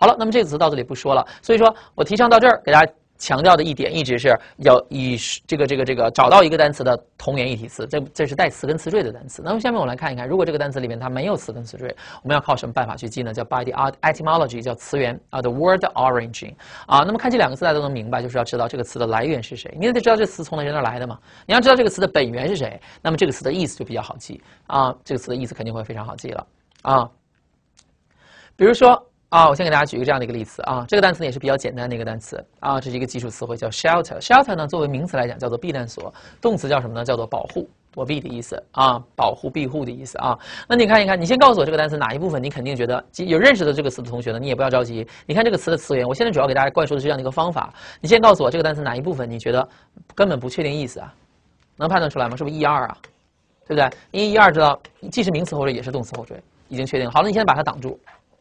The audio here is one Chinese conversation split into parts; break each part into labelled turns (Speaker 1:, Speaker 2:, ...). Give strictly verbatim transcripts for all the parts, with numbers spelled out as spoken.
Speaker 1: 好了，那么这个词到这里不说了。所以说我提倡到这儿，给大家强调的一点一直是要以这个这个这个找到一个单词的同源异体词，这这是带词根词缀的单词。那么下面我们来看一看，如果这个单词里面它没有词根词缀，我们要靠什么办法去记呢？叫 by the etymology， 叫词源啊 ，the word origin 啊。那么看这两个词大家都能明白，就是要知道这个词的来源是谁。你也得知道这个词从哪人那来的嘛。你要知道这个词的本源是谁，那么这个词的意思就比较好记啊。这个词的意思肯定会非常好记了啊。比如说。啊，我先给大家举一个这样的一个例词啊，这个单词也是比较简单的一个单词啊，这是一个基础词汇叫 shelter。shelter 呢，作为名词来讲叫做避难所，动词叫什么呢？叫做保护、躲避的意思啊，保护、庇护的意思啊。那你看一看，你先告诉我这个单词哪一部分你肯定觉得有认识的这个词的同学呢，你也不要着急。你看这个词的词源，我现在主要给大家灌输的是这样的一个方法。你先告诉我这个单词哪一部分你觉得根本不确定意思啊？能判断出来吗？是不是一二啊？对不对？因为一二知道既是名词后缀也是动词后缀，已经确定了。好了，你现在把它挡住。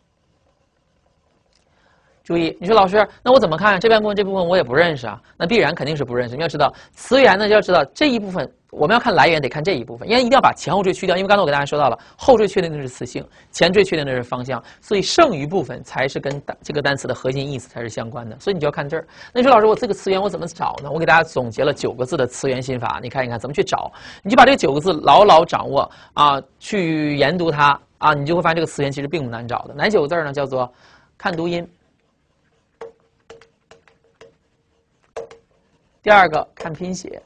Speaker 1: 注意，你说老师，那我怎么看这半部分这部分我也不认识啊？那必然肯定是不认识。你要知道词源呢，就要知道这一部分我们要看来源，得看这一部分，因为一定要把前后缀去掉。因为刚才我给大家说到了，后缀确定的是词性，前缀确定的是方向，所以剩余部分才是跟这个单词的核心意思才是相关的。所以你就要看这儿。那你说老师，我这个词源我怎么找呢？我给大家总结了九个字的词源心法，你看一看怎么去找。你就把这九个字牢牢掌握啊，去研读它啊，你就会发现这个词源其实并不难找的。哪九个字呢？叫做看读音。第二个看拼写，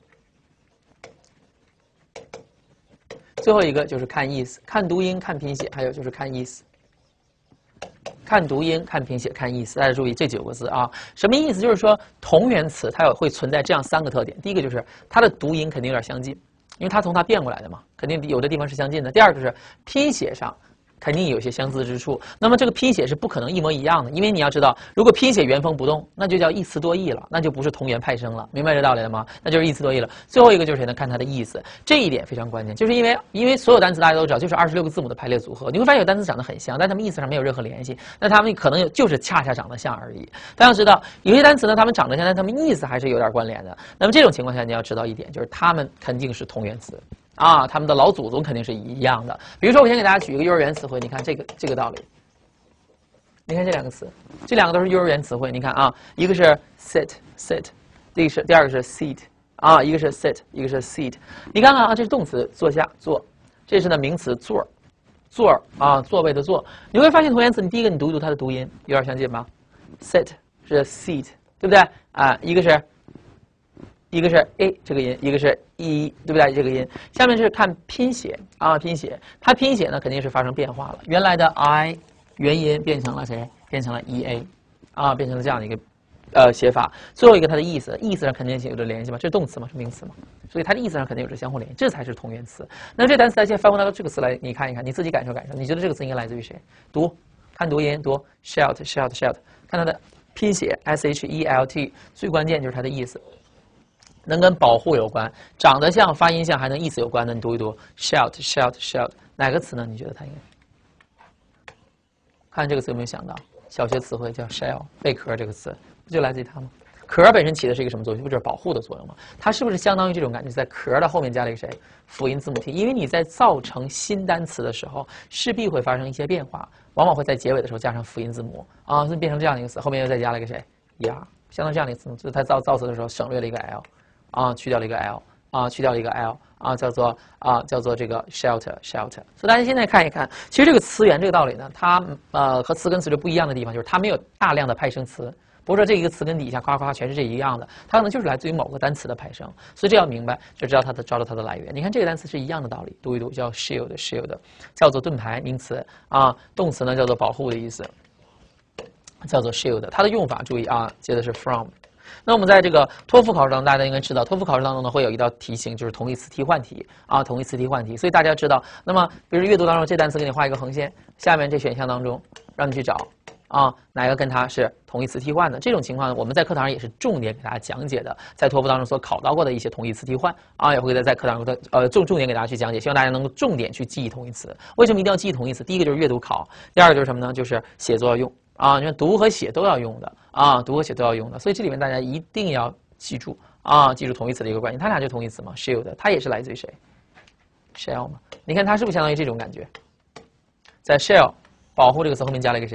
Speaker 1: 最后一个就是看意思，看读音、看拼写，还有就是看意思。看读音、看拼写、看意思，大家注意这九个字啊，什么意思？就是说同源词它有会存在这样三个特点，第一个就是它的读音肯定有点相近，因为它从它变过来的嘛，肯定有的地方是相近的。第二个就是拼写上。肯定有些相似之处，那么这个拼写是不可能一模一样的，因为你要知道，如果拼写原封不动，那就叫一词多义了，那就不是同源派生了，明白这道理了吗？那就是一词多义了。最后一个就是谁呢？看它的意思，这一点非常关键，就是因为因为所有单词大家都知道，就是二十六个字母的排列组合，你会发现有单词长得很像，但它们意思上没有任何联系，那它们可能就是恰恰长得像而已。大家要知道，有些单词呢，它们长得像，但它们意思还是有点关联的。那么这种情况下，你要知道一点，就是它们肯定是同源词。啊，他们的老祖宗肯定是一样的。比如说，我先给大家举一个幼儿园词汇，你看这个这个道理。你看这两个词，这两个都是幼儿园词汇。你看啊，一个是 sit sit， 第一个是第二个是 seat 啊，一个是 sit， 一个是 seat。你看看啊，这是动词坐下坐，这是呢名词座座啊座位的座。你会发现同源词，你第一个你读一读它的读音，有点相近吧 ？sit 是 seat， 对不对啊？一个是。一个是 a 这个音，一个是 e， 对不对？这个音。下面是看拼写啊，拼写，它拼写呢肯定是发生变化了，原来的 i 元音变成了谁？变成了 e a， 啊，变成了这样的一个呃写法。最后一个它的意思，意思上肯定有着联系嘛，这是动词嘛，是名词嘛，所以它的意思上肯定有着相互联系，这才是同源词。那这单词它现在翻过来到这个词来，你看一看，你自己感受感受，你觉得这个词应该来自于谁？读，看读音，读 shout shout shout， 看它的拼写 s h e l t， 最关键就是它的意思。能跟保护有关，长得像、发音像，还能意思有关的，你读一读 shout shout shout， 哪个词呢？你觉得它应该？看这个词有没有想到？小学词汇叫 shell， 贝壳这个词不就来自于它吗？壳本身起的是一个什么作用？不就是保护的作用吗？它是不是相当于这种感觉，在壳的后面加了一个谁？辅音字母 t， 因为你在造成新单词的时候，势必会发生一些变化，往往会在结尾的时候加上辅音字母啊，所以变成这样的一个词，后面又再加了一个谁 ？er， 相当于这样的一个字母，就是它造造词的时候省略了一个 l。啊，去掉了一个 l， 啊，去掉了一个 l， 啊，叫做啊，叫做这个 shelter shelter。所以大家现在看一看，其实这个词源这个道理呢，它呃和词根词缀不一样的地方，就是它没有大量的派生词，不是说这一个词根底下夸夸全是这一样的，它可能就是来自于某个单词的派生。所以这要明白，就知道它的找到它的来源。你看这个单词是一样的道理，读一读叫 shield shield， 叫做盾牌，名词啊，动词呢叫做保护的意思，叫做 shield。它的用法注意啊，接的是 from。那我们在这个托福考试当中，大家应该知道，托福考试当中呢会有一道题型，就是同义词替换题啊，同义词替换题。所以大家知道，那么比如阅读当中这单词给你画一个横线，下面这选项当中让你去找啊哪个跟它是同义词替换的。这种情况呢，我们在课堂上也是重点给大家讲解的，在托福当中所考到过的一些同义词替换啊，也会在在课堂中的呃重重点给大家去讲解，希望大家能够重点去记忆同义词。为什么一定要记忆同义词？第一个就是阅读考，第二个就是什么呢？就是写作要用。啊，你看读和写都要用的啊，读和写都要用的，所以这里面大家一定要记住啊，记住同义词的一个关系，它俩就同义词嘛 ，shield， 它也是来自于谁 ？shell 嘛，你看它是不是相当于这种感觉？在 shell 保护这个词后面加了一个谁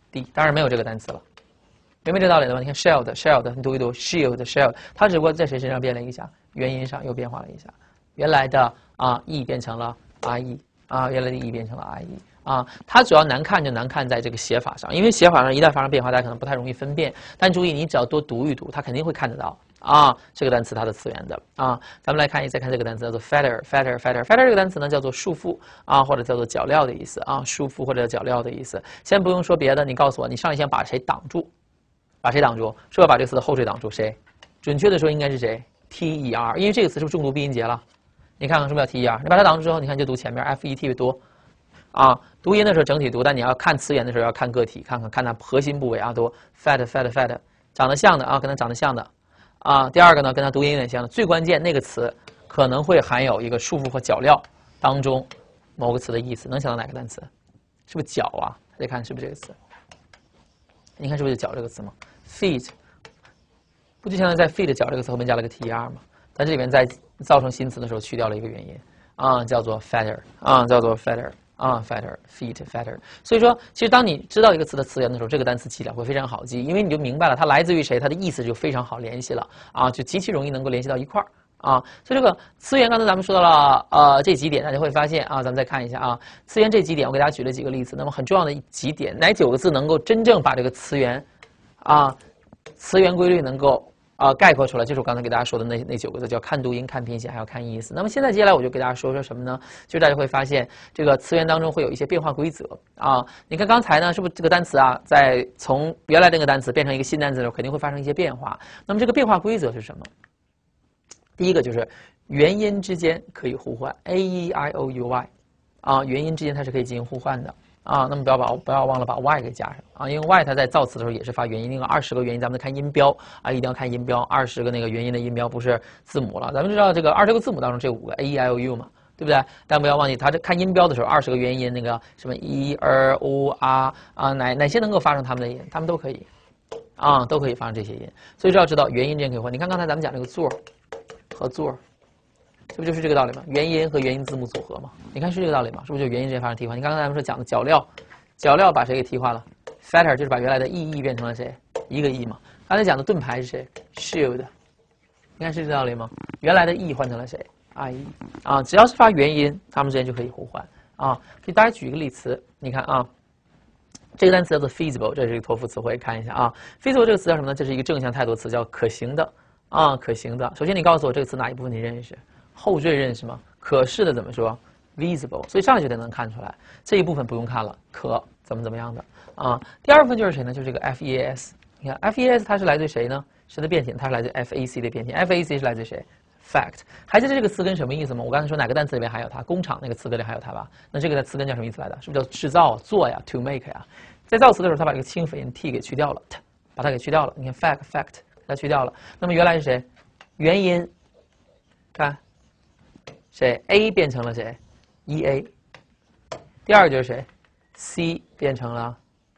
Speaker 1: D， 当然没有这个单词了，明白这道理了吗？你看 shield shield， 你读一读 shield shield， 它只不过在谁身上变了一下，元音上又变化了一下，原来的啊 e 变成了 ie 啊，原来的 e 变成了 ie 啊，它主要难看就难看在这个写法上，因为写法上一旦发生变化，大家可能不太容易分辨，但注意你只要多读一读，它肯定会看得到。啊，这个单词它的词源的啊，咱们来看一再看这个单词叫做 fetter fetter fetter fetter 这个单词呢叫做束缚啊，或者叫做脚镣的意思啊，束缚或者脚镣的意思。先不用说别的，你告诉我，你上来先把谁挡住？把谁挡住？是不是把这个词的后缀挡住？谁？准确的说应该是谁 ？T E R， 因为这个词是不是重读闭音节了？你看看是不是叫 T E R？ 你把它挡住之后，你看就读前面 F E T 多啊。读音的时候整体读，但你要看词源的时候要看个体，看看看它核心部位啊，多 fat fat fat， 长得像的啊，跟它长得像的。啊，第二个呢，跟它读音有点像的，最关键那个词可能会含有一个束缚或脚镣当中某个词的意思，能想到哪个单词？是不是脚啊？大家看是不是这个词？你看是不是脚这个词吗 ？feet 不就相当于在 feet 脚这个词后面加了个 T E R 吗？但这里面在造成新词的时候去掉了一个元音啊，叫做 fatter 啊，叫做 fatter。啊 ，fatter feet fatter， 所以说，其实当你知道一个词的词源的时候，这个单词记起来会非常好记，因为你就明白了它来自于谁，它的意思就非常好联系了啊，就极其容易能够联系到一块儿啊。所以这个词源刚才咱们说到了呃这几点，大家会发现啊，咱们再看一下啊，词源这几点我给大家举了几个例子，那么很重要的几点，哪九个字能够真正把这个词源啊词源规律能够。啊、呃，概括出来就是我刚才给大家说的那那九个字，叫看读音、看拼写，还要看意思。那么现在接下来我就给大家说说什么呢？就是大家会发现这个词源当中会有一些变化规则啊。你看刚才呢，是不是这个单词啊，在从原来这个单词变成一个新单词的时候，肯定会发生一些变化。那么这个变化规则是什么？第一个就是元音之间可以互换 ，a e i o u y 啊，元音之间它是可以进行互换的。啊，那么不要把不要忘了把 y 给加上啊，因为 y 它在造词的时候也是发元音，那个二十个元音，咱们看音标啊，一定要看音标，二十个那个元音的音标不是字母了，咱们知道这个二十个字母当中这五个 a e i o u 嘛，对不对？但不要忘记，它这看音标的时候，二十个元音那个什么 e r o r 啊，哪哪些能够发生它们的音，它们都可以啊，都可以发生这些音，所以就要知道元音之间可以换。你看刚才咱们讲这个座和座。这不就是这个道理吗？元音和元音字母组合嘛，你看是这个道理吗？是不是就元音之间发生替换？你刚刚咱们说讲的脚镣，脚镣把谁给替换了 ？fatter 就是把原来的 e e 变成了谁？一个 e 嘛。刚才讲的盾牌是谁 ？shield， 你看是这个道理吗？原来的 e 换成了谁 ？ie 啊，只要是发元音，它们之间就可以互换啊。给大家举一个例词，你看啊，这个单词叫做 feasible， 这是一个托福词汇，看一下啊。feasible 这个词叫什么呢？这是一个正向态度词，叫可行的啊，可行的。首先你告诉我这个词哪一部分你认识？后缀认识吗？可视的怎么说 ？visible， 所以上来就得能看出来，这一部分不用看了，可怎么怎么样的啊？第二部分就是谁呢？就是这个 feas， 你看 feas 它是来自于谁呢？谁的变体？它是来自于 fac 的变体 ，fac 是来自于谁 ？fact， 还记得这个词根什么意思吗？我刚才说哪个单词里面含有它？工厂那个词根里含有它吧？那这个的词根叫什么意思来的？是不是叫制造、做呀 ？to make 呀？在造词的时候，它把这个清辅音 t 给去掉了 ，t 把它给去掉了。你看 fact fact 它去掉了。那么原来是谁？元音，看。谁 A 变成了谁 ？E A。第二个就是谁 ？C 变成了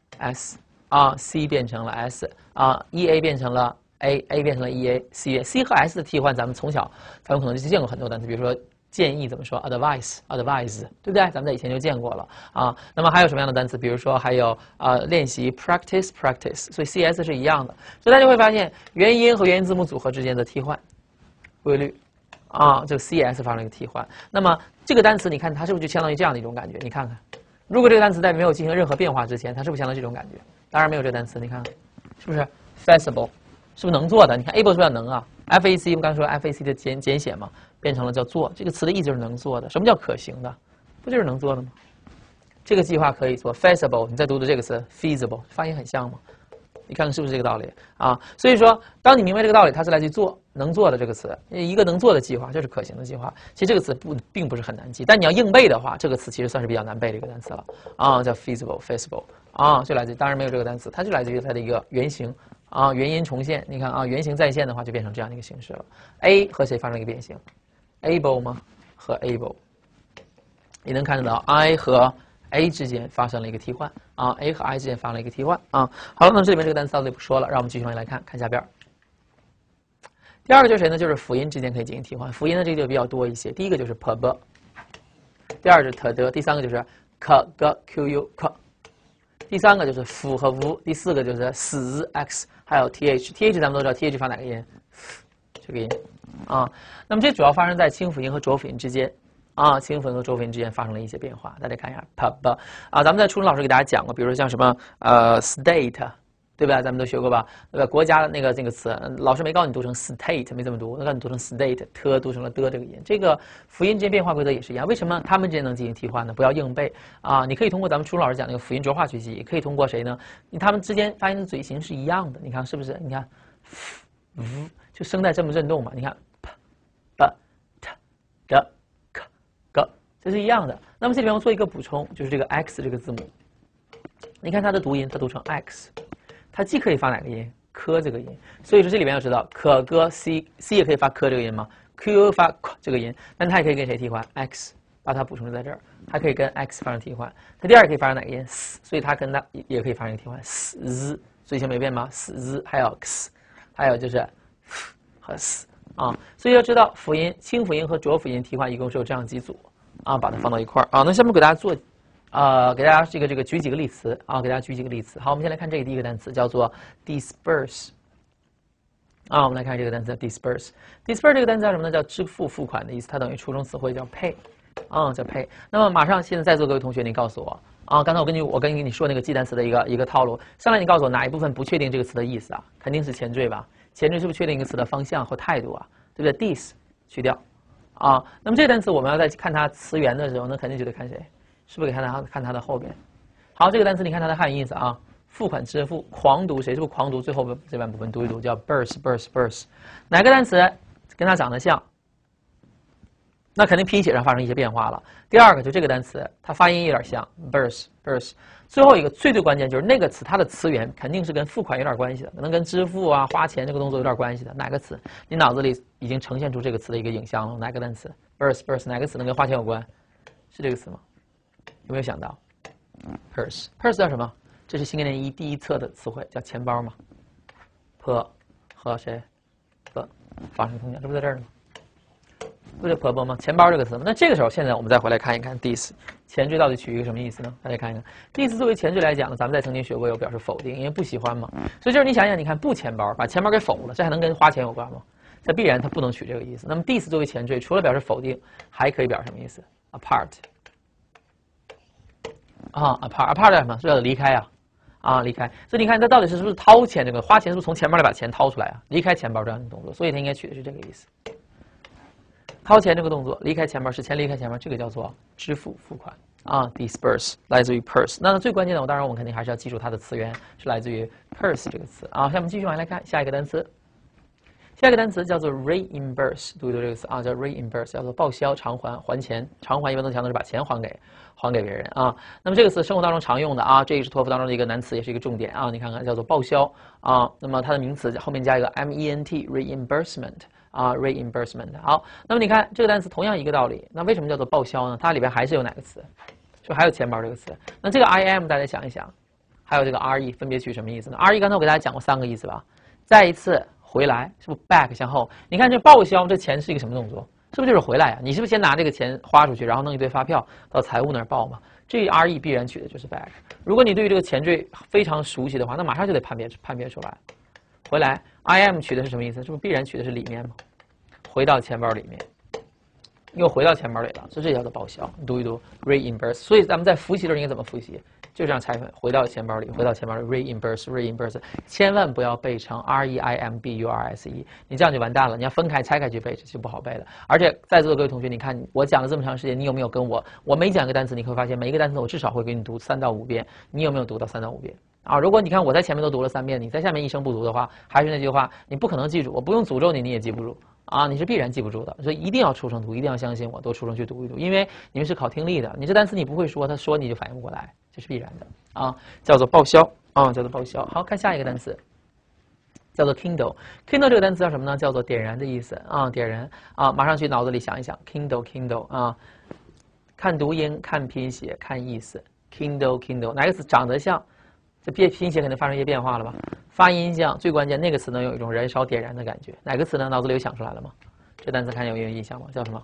Speaker 1: S 啊 ，C 变成了 S 啊 ，E A 变成了 A，A 变成了 E A，C，C 和 S 的替换，咱们从小咱们可能就见过很多单词，比如说建议怎么说 ，advice，advise， 对不对？咱们在以前就见过了啊。那么还有什么样的单词？比如说还有呃练习 practice，practice， 所以 C S 是一样的。所以大家会发现元音和元音字母组合之间的替换规律。啊，这个 C S 发生了一个替换。那么这个单词，你看它是不是就相当于这样的一种感觉？你看看，如果这个单词在没有进行任何变化之前，它是不是相当于这种感觉？当然没有这个单词，你看看，是不是 feasible？ 是不是能做的？你看 able 是不是要能啊 ？F A C 我们刚才说 F A C 的简简写嘛，变成了叫做，这个词的意思就是能做的。什么叫可行的？不就是能做的吗？这个计划可以做 feasible， 你再读读这个词 feasible， 发音很像吗？你看看是不是这个道理啊？所以说，当你明白这个道理，它是来自于做能做的这个词，一个能做的计划就是可行的计划。其实这个词不并不是很难记，但你要硬背的话，这个词其实算是比较难背的一个单词了啊，叫 feasible，feasible 啊，就来自于当然没有这个单词，它就来自于它的一个原型啊，元音重现。你看啊，原型再现的话，就变成这样的一个形式了。A 和谁发生一个变形 ？able 吗？和 able， 你能看得到 I 和 A 之间发生了一个替换啊 ，A 和 I 之间发生了一个替换啊。好了，那么这里面这个单词到这里不说了，让我们继续往下来看，看下边。第二个就是谁呢？就是辅音之间可以进行替换。辅音的这个就比较多一些。第一个就是 p b， 第二是 t d， 第三个就是 k g q u k， 第三个就是 f 和 v， 第四个就是死 x， 还有 th，th 咱们都知道 th 发哪个音？这个音啊。那么这主要发生在清辅音和浊辅音之间啊，清辅音和浊辅音之间发生了一些变化。大家看一下 pub 啊，咱们在初中老师给大家讲过，比如说像什么呃 state。对吧？咱们都学过吧？对吧？国家的那个这个词，老师没告诉你读成 state， 没这么读，那告诉你读成 state， t 读成了的这个音。这个辅音之间变化规则也是一样。为什么他们之间能进行替换呢？不要硬背啊！你可以通过咱们初中老师讲那个辅音浊化学习，也可以通过谁呢？他们之间发音的嘴型是一样的，你看是不是？你看 ，v 就声带震不震动嘛？你看 p、b、t、d、k、g， 这是一样的。那么这里面我做一个补充，就是这个 x 这个字母，你看它的读音，它读成 x。它既可以发哪个音？科这个音，所以说这里面要知道，可歌 c c 也可以发科这个音吗 ？q 发 k 这个音，但它也可以跟谁替换 ？x， 把它补充在这儿，它可以跟 x 发生替换。它第二可以发生哪个音 ？s， 所以它跟它也可以发生一个替换 ，s z， 所以先没变吗 ？s z， 还有 x， 还有就是 f 和 s 啊，所以要知道辅音、清辅音和浊辅音替换一共是有这样几组啊，把它放到一块儿啊。那下面给大家做。呃，给大家这个这个举几个例词啊，给大家举几个例词。好，我们先来看这个第一个单词，叫做 disperse。啊，我们来看这个单词叫 disperse。disperse 这个单词叫什么呢？叫支付、付款的意思，它等于初中词汇叫 pay， 啊，叫 pay。那么马上现在在座各位同学，你告诉我啊，刚才我根据我跟你说那个记单词的一个一个套路，上来你告诉我哪一部分不确定这个词的意思啊？肯定是前缀吧？前缀是不是确定一个词的方向或态度啊？对不对 ？dis 去掉啊。那么这个单词我们要在看它词源的时候，那肯定就得看谁。是不是给看它看它的后边？好，这个单词你看它的汉语意思啊，付款支付，狂读谁？是不是狂读最后这半部分读一读，叫 burst burst burst。哪个单词跟它长得像？那肯定拼写上发生一些变化了。第二个就这个单词，它发音有点像 burst burst。最后一个最最关键就是那个词，它的词源肯定是跟付款有点关系的，可能跟支付啊、花钱这个动作有点关系的。哪个词？你脑子里已经呈现出这个词的一个影像了。哪个单词 burst burst？ 哪个词能跟花钱有关？是这个词吗？有没有想到 ？purse purse 叫什么？这是新概念一第一册的词汇，叫钱包嘛。p 和谁 p 发生同响，这不在这儿呢吗？不是婆婆吗？钱包这个词吗？那这个时候，现在我们再回来看一看 this 前缀到底取一个什么意思呢？大家看一看 this 作为前缀来讲呢，咱们在曾经学过有表示否定，因为不喜欢嘛。所以就是你想想，你看不钱包，把钱包给否了，这还能跟花钱有关吗？这必然它不能取这个意思。那么 this 作为前缀，除了表示否定，还可以表示什么意思 ？apart。啊 ，apart apart 什么？是要离开啊，啊，离开。所以你看，它到底是是不是掏钱？这个花钱是不是从钱包里把钱掏出来啊？离开钱包这样的动作，所以它应该取的是这个意思。掏钱这个动作，离开钱包，使钱离开钱包，这个叫做支付付款啊 ，disperse 来自于 purse。那最关键的，我当然我们肯定还是要记住它的词源是来自于 purse 这个词啊。下面继续往下来看下一个单词。下一个单词叫做 reimburse， 读一读这个词啊，叫 reimburse， 叫做报销、偿还、还钱。偿还一般都强调是把钱还给还给别人啊。那么这个词生活当中常用的啊，这也是托福当中的一个难词，也是一个重点啊。你看看叫做报销啊，那么它的名词后面加一个 ment reimbursement 啊 reimbursement。好，那么你看这个单词同样一个道理，那为什么叫做报销呢？它里边还是有哪个词？就还有钱包这个词。那这个 im 大家想一想，还有这个 re 分别取什么意思呢 ？re 刚才我给大家讲过三个意思吧？再一次。回来是不是 back 向后？你看这报销这钱是一个什么动作？是不是就是回来呀、啊？你是不是先拿这个钱花出去，然后弄一堆发票到财务那儿报嘛？这 re 必然取的就是 back。如果你对于这个前缀非常熟悉的话，那马上就得判别判别出来。回来 im 取的是什么意思？是不是必然取的是里面嘛？回到钱包里面，又回到钱包里了，所以这叫做报销。你读一读 reimburse。所以咱们在复习的时候应该怎么复习？就这样拆分，回到钱包里，回到钱包里 ，reimburse reimburse， 千万不要背成 r e i m b u r s e， 你这样就完蛋了。你要分开拆开去背，这就不好背了。而且在座的各位同学，你看我讲了这么长时间，你有没有跟我？我每讲一个单词，你会发现每一个单词我至少会给你读三到五遍。你有没有读到三到五遍？啊，如果你看我在前面都读了三遍，你在下面一声不读的话，还是那句话，你不可能记住。我不用诅咒你，你也记不住。啊，你是必然记不住的，所以一定要出声读，一定要相信我，多出声去读一读，因为你们是考听力的，你这单词你不会说，他说你就反应不过来，这是必然的啊，叫做报销啊，叫做报销。好看下一个单词，叫做 Kindle。Kindle 这个单词叫什么呢？叫做点燃的意思啊，点燃啊，马上去脑子里想一想 ，Kindle Kindle 啊，看读音，看拼写，看意思 ，Kindle Kindle 哪个词长得像？这拼拼写肯定发生一些变化了吧？发音像，最关键那个词呢有一种燃烧点燃的感觉。哪个词呢？脑子里有想出来了吗？这单词看有没有印象吗？叫什么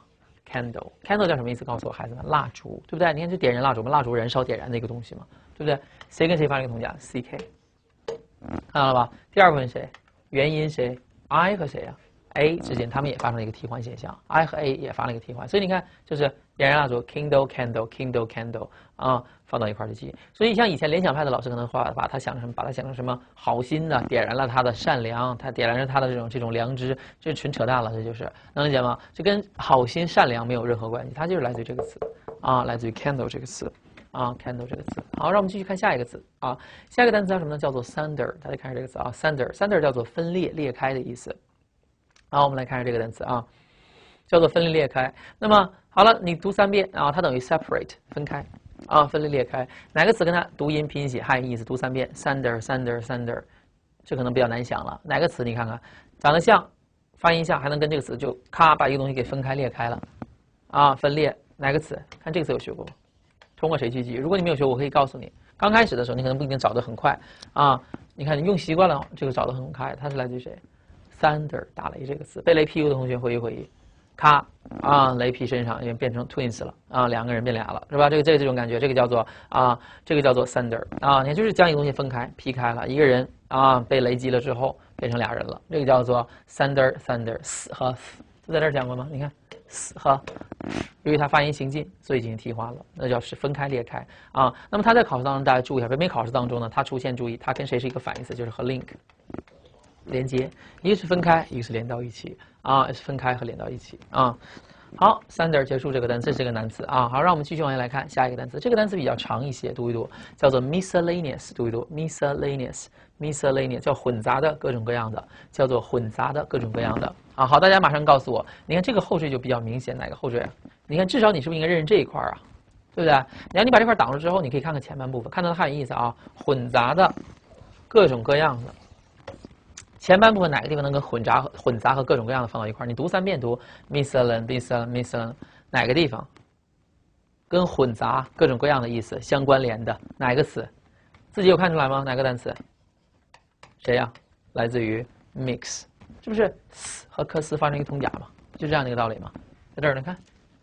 Speaker 1: candle，candle 叫什么意思？告诉我孩子们，蜡烛，对不对？你看这点燃蜡烛，我们蜡烛燃烧点燃的一个东西嘛，对不对？谁跟谁发生一个同假 ？C K， 看到了吧？第二部分谁？原因谁 ？I 和谁呀、啊、？A 之间他们也发生了一个替换现象 ，I 和 A 也发生了一个替换，所以你看就是点燃蜡烛 ，Kindle candle Kindle candle 啊，放到一块儿去记。所以像以前联想派的老师可能把把它想成什么？把它想成什么好心的，点燃了他的善良，他点燃了他的这种这种良知，这纯扯淡了，这就是能理解吗？这跟好心善良没有任何关系，它就是来自于这个词啊，来自于 candle 这个词。啊 ，candle 这个词。好，让我们继续看下一个字啊。下一个单词叫什么呢？叫做 sunder。大家看这个词啊 ，sunder，sunder 叫做分裂、裂开的意思。好，我们来看这个单词啊，叫做分裂、裂开。那么好了，你读三遍啊，它等于 separate 分开啊，分裂、裂开。哪个词跟它读音、拼写、汉译意思？读三遍 ，sunder，sunder，sunder， 这可能比较难想了。哪个词你看看，长得像，发音像，还能跟这个词就咔把一个东西给分开、裂开了啊，分裂。哪个词？看这个词有学过吗？通过谁去记？如果你没有学，我可以告诉你，刚开始的时候你可能不一定找得很快啊。你看你用习惯了，这个找得很快。它是来自于谁 ？Thunder 打雷这个词，被雷劈过的同学回忆回忆，咔啊，雷劈身上，因为变成 twins 了啊，两个人变俩了，是吧？这个这个这种感觉，这个叫做啊，这个叫做 thunder 啊，你看就是将一个东西分开、劈开了，一个人啊被雷击了之后变成俩人了，这个叫做 thunder thunder 死和死，就在这儿讲过吗？你看。死和，由于它发音行进，所以进行替换了，那叫是分开裂开啊。那么它在考试当中，大家注意一下，北美考试当中呢，它出现注意，它跟谁是一个反义词，就是和 link 连接，一个是分开，一个是连到一起啊，是分开和连到一起啊。好 ，thunder 结束这个单词，这是个难词啊。好，让我们继续往下来看下一个单词，这个单词比较长一些，读一读，叫做 miscellaneous， 读一读 miscellaneous，miscellaneous 叫混杂的各种各样的，叫做混杂的各种各样的。啊，好，大家马上告诉我，你看这个后缀就比较明显，哪个后缀啊？你看，至少你是不是应该认认这一块啊？对不对？然后你把这块挡住之后，你可以看看前半部分，看到它汉语意思啊，混杂的，各种各样的。前半部分哪个地方能跟混杂、混杂和各种各样的放到一块儿？你读三遍，读 miscellaneous，miscellaneous， 哪个地方跟混杂、各种各样的意思相关联的哪个词？自己有看出来吗？哪个单词？谁呀、啊？来自于 mix。是不是 s 和科斯发生一个通假嘛？就这样的一个道理嘛。在这儿呢，看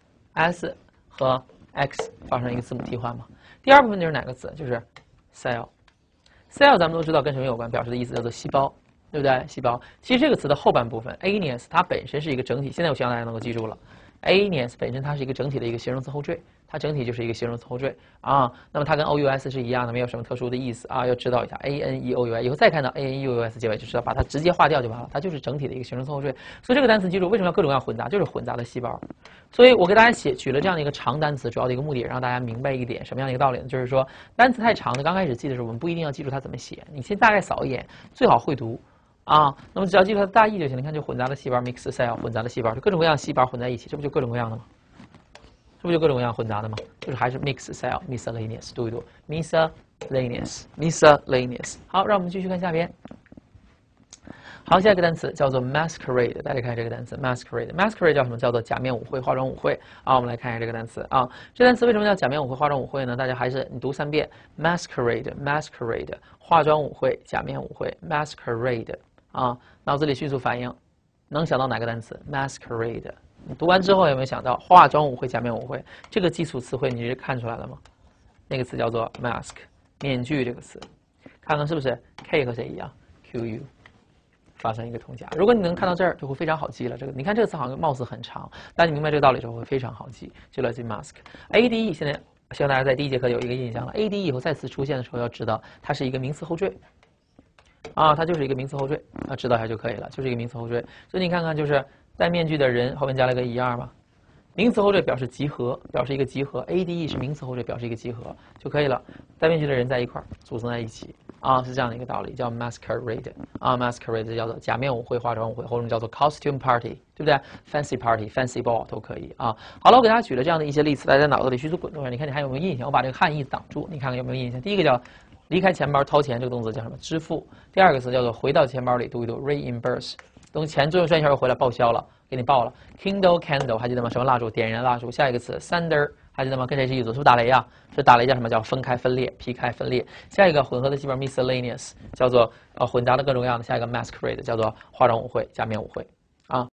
Speaker 1: s 和 x 发生一个字母替换嘛。第二部分就是哪个词？就是 cell。cell 咱们都知道跟什么有关，表示的意思叫做细胞，对不对？细胞。其实这个词的后半部分 aneous 它本身是一个整体，现在我希望大家能够记住了。aneous 本身它是一个整体的一个形容词后缀，它整体就是一个形容词后缀啊。那么它跟 ous 是一样的，没有什么特殊的意思啊。要知道一下 aneous， 以后再看到 aneous 结尾就知道，把它直接划掉就完了，它就是整体的一个形容词后缀。所以这个单词记住，为什么要各种各样混杂？就是混杂的细胞。所以我给大家写举了这样的一个长单词，主要的一个目的让大家明白一点什么样的一个道理呢？就是说单词太长的，刚开始记的时候我们不一定要记住它怎么写，你先大概扫一眼，最好会读。啊，那么只要记住它的大意就行了。你看，就混杂的细胞 mix cell， 混杂的细胞，就各种各样的细胞混在一起，这不就各种各样的吗？这不就各种各样混杂的吗？就是还是 mix cell miscellaneous， 读一读 miscellaneous miscellaneous。好，让我们继续看下边。好，下一个单词叫做 masquerade， 大家看这个单词 masquerade， masquerade 叫什么？叫做假面舞会、化妆舞会。啊，我们来看一下这个单词啊。这单词为什么叫假面舞会、化妆舞会呢？大家还是你读三遍 masquerade masquerade， 化妆舞会、假面舞会 masquerade。啊，脑子里迅速反应，能想到哪个单词 ？masquerade。你读完之后有没有想到化妆舞会、假面舞会这个基础词汇？你是看出来了吗？那个词叫做 mask， 面具这个词，看看是不是 K 和谁一样 ？Q U， 发生一个通假。如果你能看到这儿，就会非常好记了。这个你看这个词好像貌似很长，但你明白这个道理之后会非常好记，就来自于 mask。A D E 现在希望大家在第一节课有一个印象了。A D E 以后再次出现的时候要知道它是一个名词后缀。啊，它就是一个名词后缀，啊，知道一下就可以了，就是一个名词后缀。所以你看看，就是戴面具的人后面加了个 er 嘛，名词后缀表示集合，表示一个集合。A D E 是名词后缀，表示一个集合就可以了。戴面具的人在一块儿，组成在一起，啊，是这样的一个道理，叫 masquerade， 啊 ，masquerade 叫做假面舞会、化妆舞会，或者叫做 costume party， 对不对 ？fancy party、fancy ball 都可以啊。好了，我给大家举了这样的一些例子，大家在脑子里迅速滚动一下，你看你还有没有印象？我把这个汉译挡住，你看看有没有印象？第一个叫离开钱包掏钱，这个动作叫什么？支付。第二个词叫做回到钱包里，读一读 reimburse。等钱最后转一圈又回来报销了，给你报了。Kindle candle 还记得吗？什么蜡烛？点燃蜡烛。下一个词 thunder 还记得吗？跟谁是一组？是不是打雷啊？是打雷叫什么？叫分开、分裂、劈开、分裂。下一个混合的细胞 miscellaneous 叫做呃混杂的各种各样的。下一个 masquerade 叫做化妆舞会、假面舞会啊。